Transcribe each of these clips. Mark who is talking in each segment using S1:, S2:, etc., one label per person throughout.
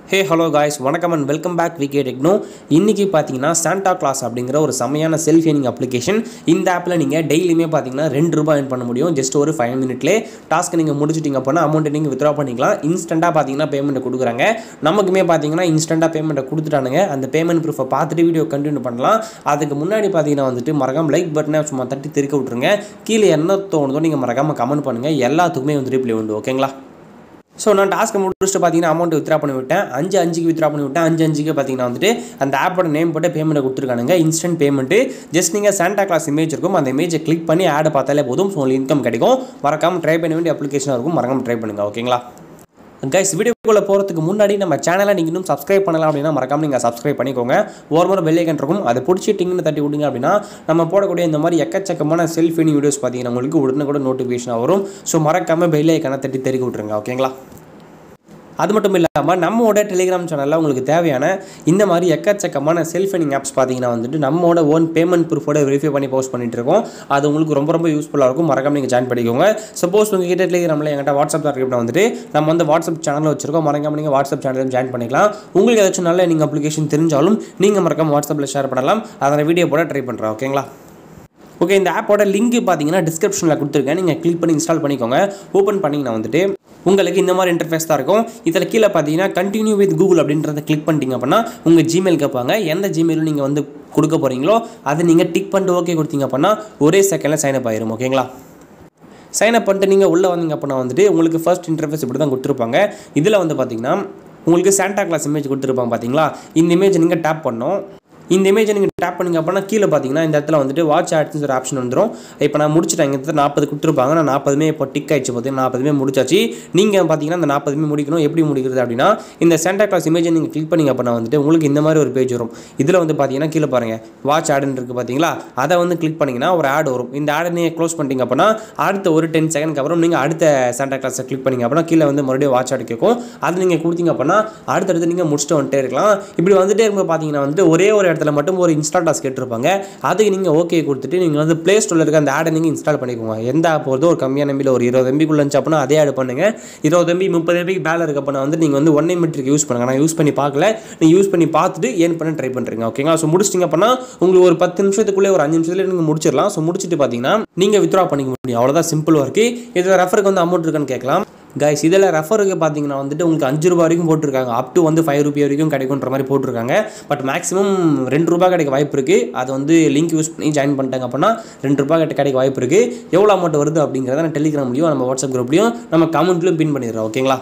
S1: Hey hello guys, வணக்கம் and welcome back VK Techno. இன்னைக்கு பாத்தீங்கன்னா Santa Claus அப்படிங்கற ஒரு செமையான செல்ஃப் ஏர்னிங் அப்ளிகேஷன். இந்த ஆப்ல நீங்க டெய்லியுமே பாத்தீங்கன்னா ₹2 earn பண்ண முடியும். just ஒரு 5 minutes டாஸ்க் நீங்க முடிச்சிட்டீங்க அப்படினா அமௌண்ட் நீங்க வித்ட்ரா பண்ணிக்கலாம். இன்ஸ்டன்ட்டா பாத்தீங்கன்னா பேமெண்ட் கொடுக்குறாங்க. நமக்குமே பாத்தீங்கன்னா இன்ஸ்டன்ட்டா பேமெண்ட் கொடுத்துட்டானுங்க. அந்த பேமெண்ட் ப்ரூஃபை பார்த்துட்டு வீடியோ கண்டினியூ பண்ணலாம். அதுக்கு முன்னாடி பாத்தீங்கன்னா வந்துட்டு மறக்காம லைக் பட்டனை சும்மா தட்டி தெறிக்க விட்டுருங்க. கீழ என்ன தோணுதோ நீங்க மறக்காம கமெண்ட் பண்ணுங்க. எல்லாத்துக்குமே வந்து ரிப்ளை உண்டு. ஓகேங்களா? ஸோ நான் டாஸ்க்கு முடிச்சுட்டு பார்த்தீங்கன்னா அமௌண்ட் வித்ரா பண்ணி விட்டேன். 5 வித்ரா பண்ணி விட்டேன். 5 பார்த்தீங்கன்னா வந்துட்டு அந்த ஆப்போட நேம் போட்டு பேமெண்ட் கொடுத்துருக்கானுங்க. Instant payment. ஜஸ்ட் நீங்கள் சாண்டா கிளாஸ் இமேஜ் இருக்கும், அந்த இமேஜை கிளிக் பண்ணி ஆடை பார்த்தாலே போதும். ஸோ உங்களுக்கு இன்கம் கிடைக்கும். மறக்காமல் ட்ரை பண்ண வேண்டிய அப்ளிகேஷனாக இருக்கும். மறக்காமல் ட்ரை பண்ணுங்கள். ஓகேங்களா? கைஸ், வீடியோக்குள்ளே போகிறதுக்கு முன்னாடி நம்ம சேனலை நீங்கள் இன்னும் சப்ஸ்கிரைப் பண்ணலாம் அப்படின்னா மறக்காமல் நீங்கள் சப்ஸ்கிரைப் பண்ணிக்கோங்க. ஒரு பெல் ஐக்கான் இருக்கும், அதை பிடிச்சிட்டிங்கன்னு தட்டி விடுங்க அப்படின்னா நம்ம போடக்கூடிய இந்த மாதிரி எக்கச்சக்கமான செல்ஃப் ஏர்னிங் வீடியோஸ் பார்த்தீங்கன்னா உங்களுக்கு உடனே கூட நோட்டிஃபிகேஷன் வரும். ஸோ மறக்காமல் பெல் ஐக்கானை தட்டி தெறிக்க விட்டுருங்க. ஓகேங்களா? அது மட்டும் இல்லாமல் நம்மளோட டெலிகிராம் சேனலில் உங்களுக்கு தேவையான இந்த மாதிரி எக்கச்சக்கமான செல்ஃப் ஏர்னிங் ஆப்ஸ் பார்த்தீங்கன்னா வந்துட்டு நம்மளோட ஓன் பேமெண்ட் ப்ரூஃபோட வெரிஃபை பண்ணி போஸ்ட் பண்ணிட்டு இருக்கோம். அது உங்களுக்கு ரொம்ப யூஸ்ஃபுல்லாக இருக்கும். மறக்காம நீங்கள் ஜாயின் பண்ணிக்கோங்க. சப்போஸ் உங்ககிட்ட டெலிகிராமில் என்கிட்ட வாட்ஸ்அப் இருக்கா வந்துட்டு நம்ம வந்து வாட்ஸ்அப் சேனலில் வச்சிருக்கோம். மறக்காம நீங்கள் வாட்ஸ்அப் சேனலில் ஜாயின் பண்ணிக்கலாம். உங்களுக்கு ஏதாச்சும் நல்ல நீங்கள் அப்ளிகேஷன் தெரிஞ்சாலும் நீங்கள் மறக்காம வாட்ஸ்அப்பில் ஷேர் பண்ணலாம். அதை வீடியோ போட ட்ரை பண்ணுறேன். ஓகேங்களா? ஓகே, இந்த ஆப்போட லிங்க் பார்த்தீங்கன்னா டிஸ்கிரிப்ஷனில் கொடுத்துருக்கேன். நீங்கள் கிளிக் பண்ணி இன்ஸ்டால் பண்ணிக்கோங்க. ஓப்பன் பண்ணிங்கன்னா வந்துட்டு உங்களுக்கு இந்த மாதிரி இன்டர்ஃபேஸ் தான் இருக்கும். இதில் கீழே பார்த்தீங்கன்னா கண்டினியூ வித் கூகுள் அப்படின்றத கிளிக் பண்ணிட்டீங்க அப்படின்னா உங்கள் ஜிமெயில் கேட்பாங்க. எந்த ஜிமெயிலும் நீங்கள் வந்து கொடுக்க போகிறீங்களோ அதை நீங்கள் டிக் பண்ணிட்டு ஓகே கொடுத்தீங்க அப்படின்னா ஒரே செகண்டில் சைன் அப் ஆயிரும். ஓகேங்களா? சைன் அப் பண்ணிட்டு நீங்கள் உள்ளே வந்தீங்க அப்படின்னா வந்துட்டு உங்களுக்கு ஃபர்ஸ்ட் இன்டர்ஃபேஸ் இப்படி தான் கொடுத்துருப்பாங்க. இதில் வந்து பார்த்தீங்கன்னா உங்களுக்கு சாண்டா கிளாஸ் இமேஜ் கொடுத்துருப்பாங்க. பார்த்தீங்களா? இந்த இமேஜ் நீங்கள் டேப் பண்ணோம். இந்த இமேஜை நீங்கள் டேப் பண்ணிங்க அப்படின்னா கீழே பார்த்தீங்கன்னா இந்த இடத்துல வந்துட்டு வாட்ச் ஆட்ஸ்னு ஒரு ஆப்ஷன் வந்துடும். இப்போ நான் முடிச்சிட்டேன். இங்கே 40 கொடுத்துருப்பாங்க. நான் 40 இப்போ டிக் ஆயிடுச்சு. பார்த்தீங்கன்னா 40 முடிச்சாச்சு. நீங்கள் பார்த்தீங்கன்னா இந்த 40 முடிக்கணும். எப்படி முடிக்கிறது அப்படின்னா இந்த சாண்டா கிளாஸ் இமேஜை நீங்கள் கிளிக் பண்ணிங்க அப்படின்னா வந்துட்டு உங்களுக்கு இந்த மாதிரி ஒரு பேஜ் வரும். இதில் வந்து பார்த்தீங்கன்னா கீழே பாருங்கள் வாட்ச் ஆடுன்னு இருக்குது. பார்த்தீங்களா? அதை வந்து கிளிக் பண்ணிங்கன்னா ஒரு ஆட் வரும். இந்த ஆடை நீங்கள் க்ளோஸ் பண்ணிட்டீங்க அப்படின்னா அடுத்த ஒரு 10 செகண்ட்க்கு அப்புறம் நீங்கள் அடுத்த சாண்டா கிளாஸை கிளிக் பண்ணிங்க அப்படின்னா கீழே வந்து மறுபடியும் வாட்ச் ஆடு கேட்கும். அது நீங்கள் கொடுத்தீங்க அப்படின்னா அடுத்தடுத்து நீங்கள் முடிச்சுட்டு வந்துட்டே இருக்கலாம். இப்படி வந்துட்டே இருக்கும்போது பார்த்தீங்கன்னா வந்து ஒரே ஒரு இடத்துல மட்டும் ஒரு இன்ஸ்டால் டாஸ்க் கேட்டிருப்பாங்க. அதுக்கு நீங்கள் ஓகே கொடுத்துட்டு நீங்கள் வந்து ப்ளே ஸ்டோரில் இருக்க அந்த ஆடை நீங்கள் இன்ஸ்டால் பண்ணிக்கோங்க. எந்த ஆப் போகிறதோ ஒரு கம்மியான எம்பியில் ஒரு 20 MB இருந்துச்சு அப்படின்னா அதே ஆட் பண்ணுங்க. 20 MB 30 MB பேலர் இருக்க அப்படின்னா வந்து நீங்கள் வந்து 1 மெட்ரிக் யூஸ் பண்ணுங்க. நான் யூஸ் பண்ணி பார்க்கல. நீங்கள் யூஸ் பண்ணி பார்த்துட்டு ஏன் பண்ண ட்ரை பண்ணுறீங்க. ஓகேங்களா? ஸோ முடிச்சிட்டிங்க அப்படின்னா உங்களுக்கு ஒரு 10 நிமிஷத்துக்குள்ளே ஒரு 5 நிமிஷத்துல நீங்கள் முடிச்சிடலாம். ஸோ முடிச்சுட்டு பார்த்தீங்கன்னா நீங்கள் வித்ட்ரா பண்ணிக்க முடியும். அவ்வளோதான், சிம்பிள் ஒர்க்கு. இதில் ரெஃபருக்கு வந்து அமௌண்ட் இருக்கான்னு கேட்கலாம். கைஸ், இதில் ரெஃபருக்கு பார்த்தீங்கன்னா வந்துட்டு உங்களுக்கு ₹5 வரைக்கும் போட்டிருக்காங்க. அப் டு வந்து ₹5 வரைக்கும் கிடைக்குன்ற மாதிரி போட்டிருக்காங்க. பட் மேக்ஸிமம் ₹2 கிடைக்க வாய்ப்பு இருக்குது. அது வந்து லிங்க் யூஸ் பண்ணி ஜாயின் பண்ணிட்டாங்க அப்படின்னா ₹2 கிடைக்க வாய்ப்பு இருக்குது. எவ்வளோ அமௌண்ட் வருது அப்படிங்கிறத நான் டெலிகிராம்லையும் நம்ம வாட்ஸ்அப் குரூப்லையும் நம்ம கமெண்ட்லையும் பின் பண்ணிடுறோம். ஓகேங்களா?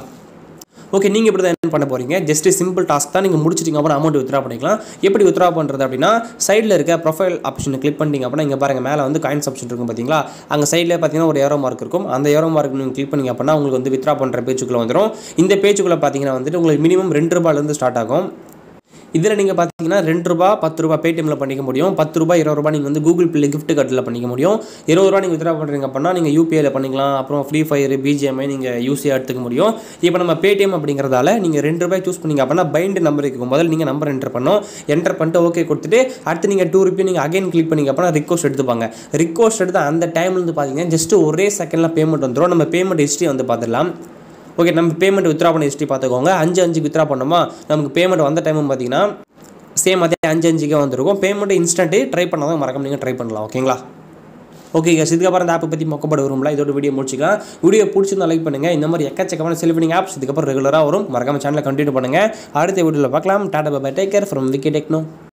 S1: ஓகே, நீங்கள் இப்படி தான் என்ன பண்ண போகிறீங்க? ஜஸ்ட் சிம்பிள் டாஸ்க் தான். நீங்கள் முடிச்சிட்டிங்க அப்புறம் அமௌண்ட் வித்ட்ரா பண்ணிக்கலாம். எப்படி வித்ட்ரா பண்ணுறது அப்படின்னா சைடில் இருக்க ப்ரொஃபைல் ஆப்ஷனை கிளிக் பண்ணிட்டீங்க அப்படின்னா இங்கே பாருங்கள் மேலே வந்து காயின்ஸ் ஆப்ஷன் இருக்கும். பார்த்தீங்களா? அங்கே சைடில் பார்த்தீங்கன்னா ஒரு ஏரோ மார்க் இருக்கும். அந்த ஏரோ மார்க் நீங்கள் கிளிக் பண்ணிங்க அப்படின்னா உங்களுக்கு வந்து வித்ட்ரா பண்ணுற பேஜுக்குள்ளே வந்துடும். இந்த பேஜுக்குள்ளே பார்த்தீங்கன்னா வந்துட்டு உங்களுக்கு மினிமம் ₹2 ஸ்டார்ட் ஆகும். இதில் நீங்கள் பார்த்தீங்கன்னா ₹2 10 paytmல பண்ணிக்க முடியும். ₹10 ₹20 நீங்கள் வந்து கூகுள் பிளே கிஃப்ட் கார்டில் பண்ணிக்க முடியும். ₹20 நீங்கள் வித்ட்ரா பண்ணுறீங்க அப்படின்னா நீங்கள் யூபிஐயில் பண்ணிக்கலாம். அப்புறம் ஃப்ரீ ஃபயர் பிஜிஎம்ஐ நீங்கள் யூஸியாக எடுத்துக்க முடியும். இப்போ நம்ம பேடிஎம் அப்படிங்கிறதால நீங்கள் ₹2 சூஸ் பண்ணிங்க அப்படின்னா பைண்ட் நம்பர் இருக்கும். முதல்ல நீங்கள் நம்பர் என்டர் பண்ணிட்டு ஓகே கொடுத்துட்டு அடுத்து நீங்கள் ₹2 நீங்கள் அகைன் கிளிக் பண்ணிங்க அப்படின்னா ரிக்வஸ்ட் எடுத்துப்பாங்க. ரிக்வஸ்ட் எடுத்து அந்த டைமில் வந்து பார்த்தீங்கன்னா ஜஸ்ட் ஒரே செகண்டில் பேமெண்ட் வந்துடும். நம்ம பேமெண்ட் ஹிஸ்ட்ரி வந்து பார்த்துடலாம். ஓகே, நம்ம பேமெண்ட் வித்ட்ரா பண்ண ஹிஸ்ட்ரி பார்த்துக்கோங்க. 5 வித்ட்ரா பண்ணோமா, நமக்கு பேமெண்ட் வந்த டைமும் பார்த்தீங்கன்னா சேம் அதே 5 வந்துருக்கும். பேமெண்ட் இன்ஸ்டன்ட்டு ட்ரை பண்ணாதான் மறக்காம நீங்கள் ட்ரை பண்ணலாம். ஓகேங்களா? ஓகே கேஸ், இதுக்கப்புறம் அந்த ஆப்பை பற்றி மொக்கப்பட வரும்ல. இதோட வீடியோ முடிச்சிக்கலாம். வீடியோ பிடிச்சிருந்தா லைக் பண்ணுங்கள். இந்த மாதிரி எக்கச்சக்கமான செல்ஃப் ஏர்னிங் ஆப்ஸ் இதுக்கப்புறம் ரெகுலராக வரும். மறக்காம சேனலை கண்டினியூ பண்ணுங்கள். அடுத்த வீடியோவில் பார்க்கலாம். Tata bye bye. Take care from Vicky techno.